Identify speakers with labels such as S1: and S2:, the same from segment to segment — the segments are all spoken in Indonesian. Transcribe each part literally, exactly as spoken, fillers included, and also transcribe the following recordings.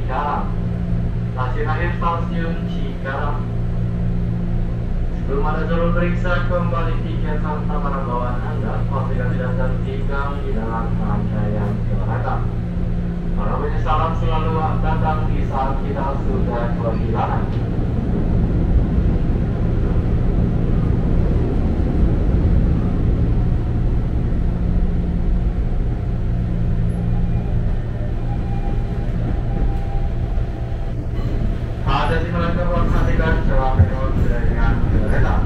S1: Cikarang. Stasiun akhir stasiun Cikarang. Sebelum Anda turun periksa kembali tiket serta barang bawaan Anda, pastikan tidak tertinggal di dalam rangkaian keberangkatan. Para penyesalan selalu datang di saat kita sudah kehilangan. Ada di mana perhatikan celah penyebab dengan kereta.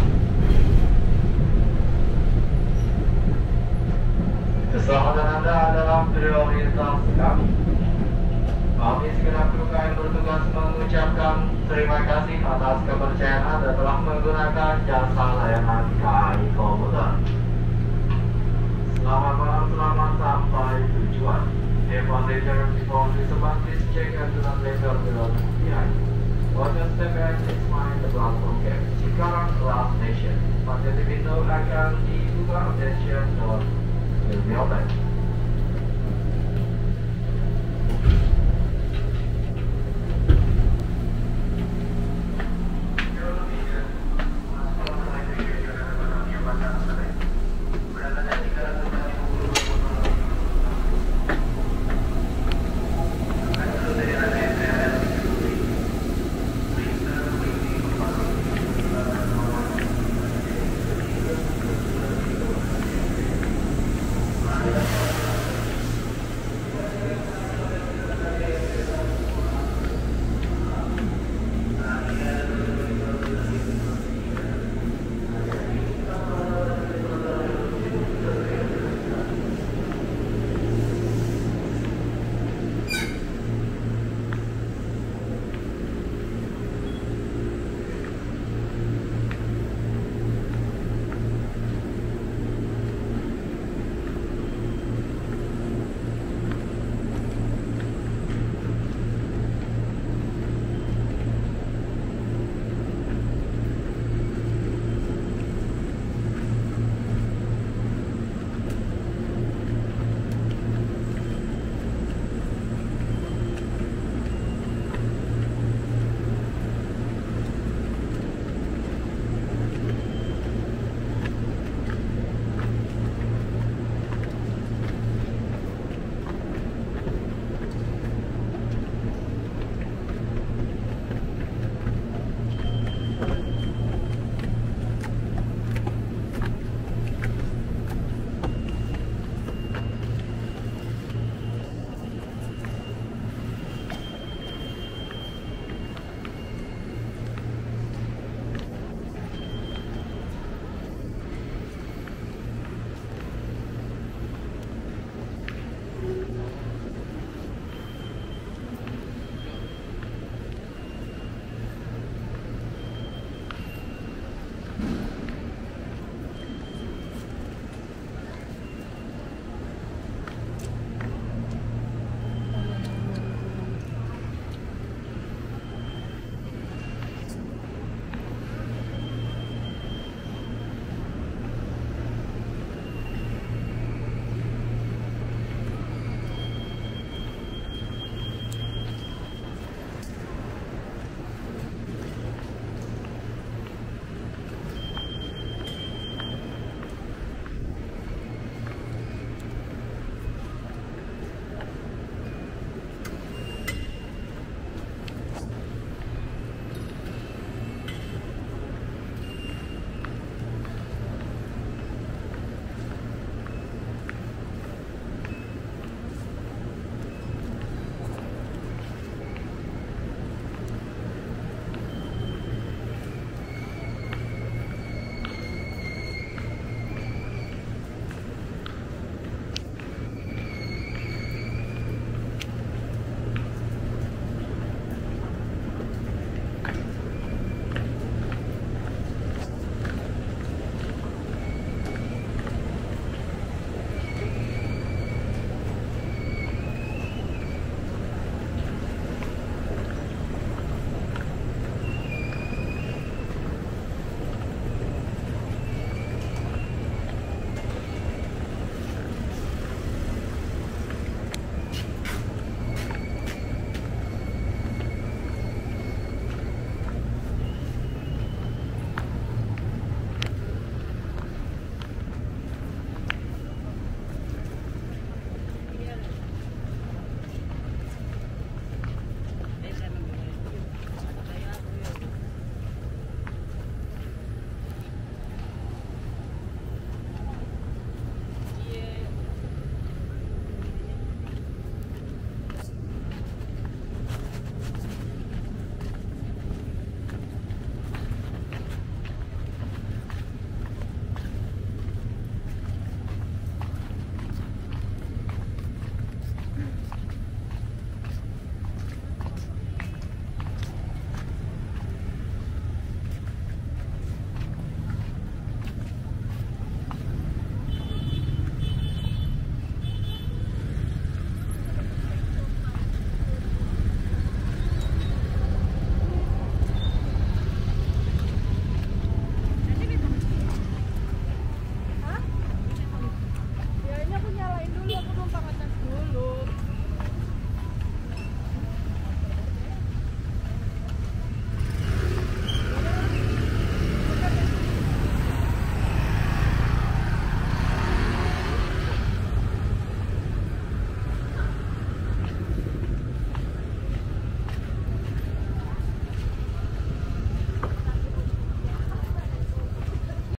S1: Keselamatan Anda adalah prioritas kami. Kami segenap kru K M bertugas mengucapkan terima kasih atas kepercayaan Anda telah menggunakan jasa layanan K A I Komuter. Selamat malam, selamat sampai tujuan. If on the turn before this about please check and do not let up the road behind. Watch your step back, please mind the platform gap. Cikarang Last Station. Pakai pintu akan dibuka, attention door will be open.